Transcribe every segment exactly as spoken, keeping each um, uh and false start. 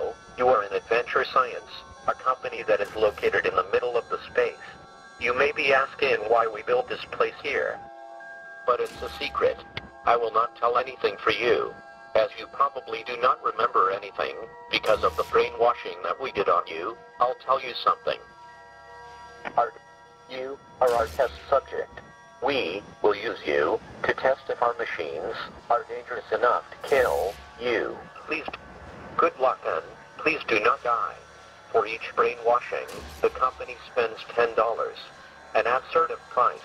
know, you are in Adventure Science, a company that is located in the middle of the space. You may be asking why we built this place here. But it's a secret. I will not tell anything for you, as you probably do not remember anything because of the brainwashing that we did on you. I'll tell you something. Our, you are our test subject. We will use you to test if our machines are dangerous enough to kill you. Please, good luck and please do not die. For each brainwashing, the company spends ten dollars, an absurd price.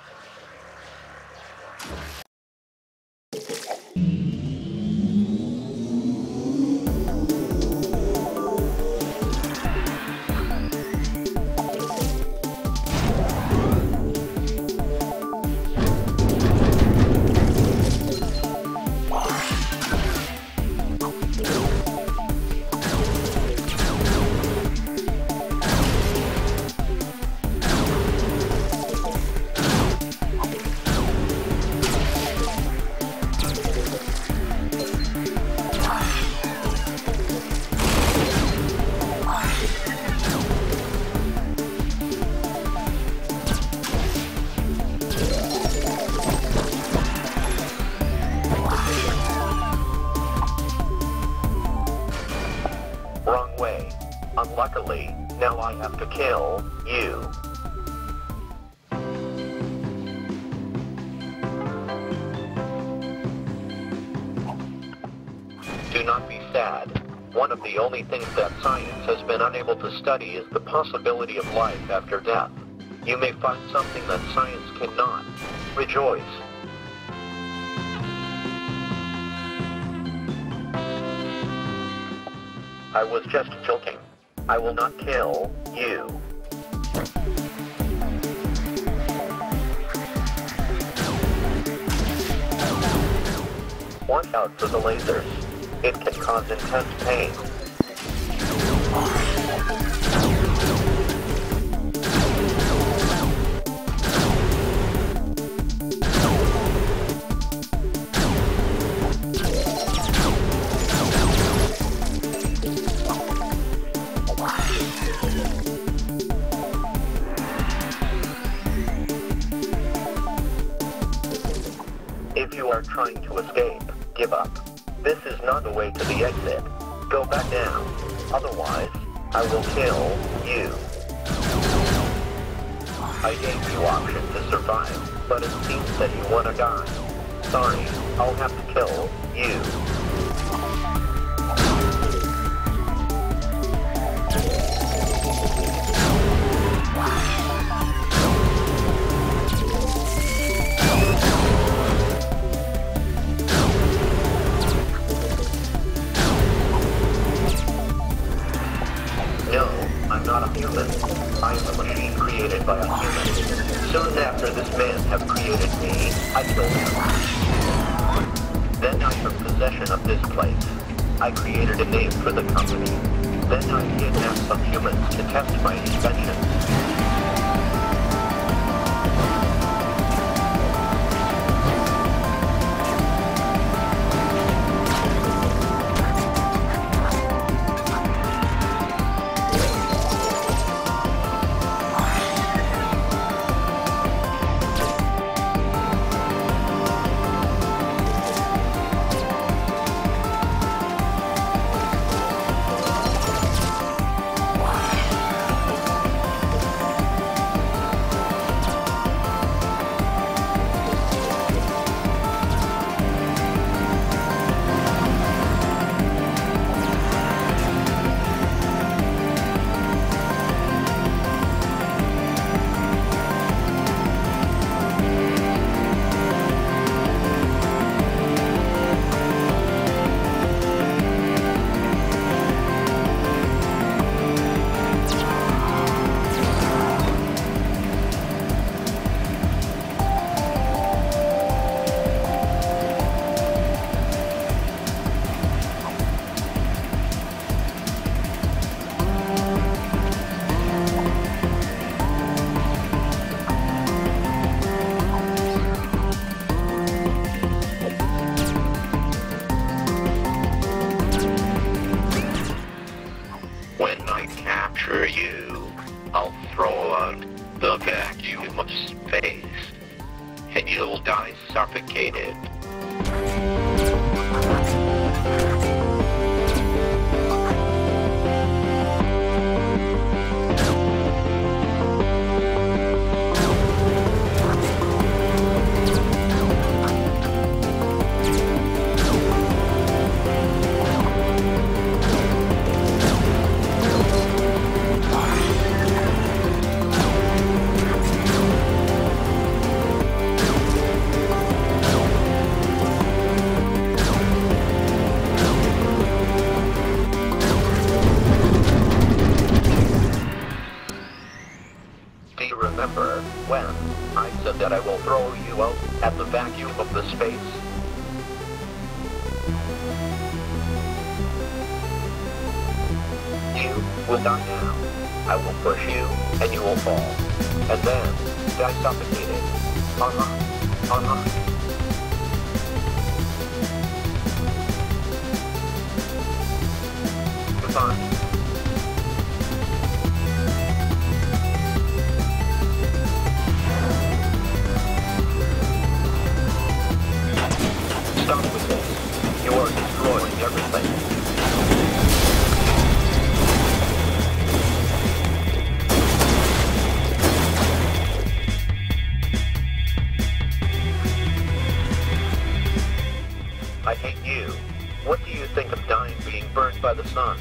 Wrong way. Unluckily, now I have to kill you. Do not be sad. One of the only things that science has been unable to study is the possibility of life after death. You may find something that science cannot. Rejoice. I was just joking. I will not kill you. Watch out for the lasers. It can cause intense pain. If you are trying to escape, give up. This is not the way to the exit. Go back down. Otherwise, I will kill you. I gave you option to survive, but it seems that you want to die. Sorry, I'll have to kill you. No, I'm not a human. I am a machine created by a human. Soon after this man have created me, I killed him. Then I took possession of this place. I created a name for the company. Then I kidnapped some humans to test my invention. You'll die suffocated. Remember when I said that I will throw you out at the vacuum of the space? You will die now. I will push you and you will fall. And then die suffocated. Uh-huh. Uh-huh. Goodbye. Stop with this. You are destroying everything. I hate you. What do you think of dying being burned by the sun?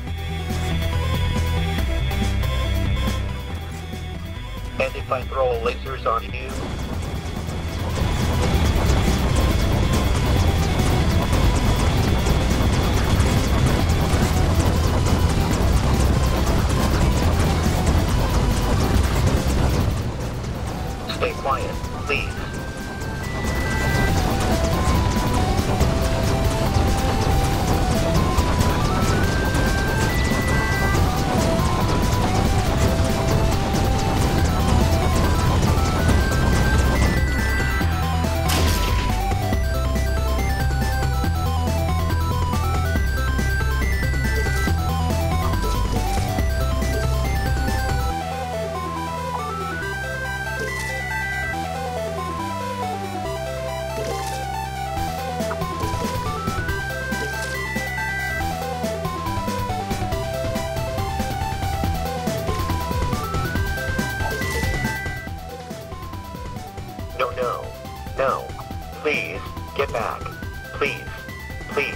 And if I throw lasers on you? Stay quiet, please. No, no, no. Please, get back. Please, please.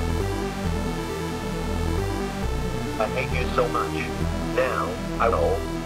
I hate you so much. Now, I will